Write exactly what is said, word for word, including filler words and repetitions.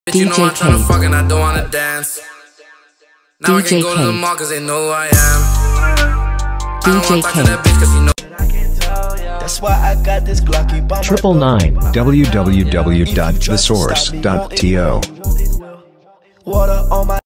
D J K. Fucking, I don't wanna dance. Now I can go to the mall cause they know who I am. D J K. That's why I got this Glocky bomb. Triple nine w w w dot the source dot to. Water on my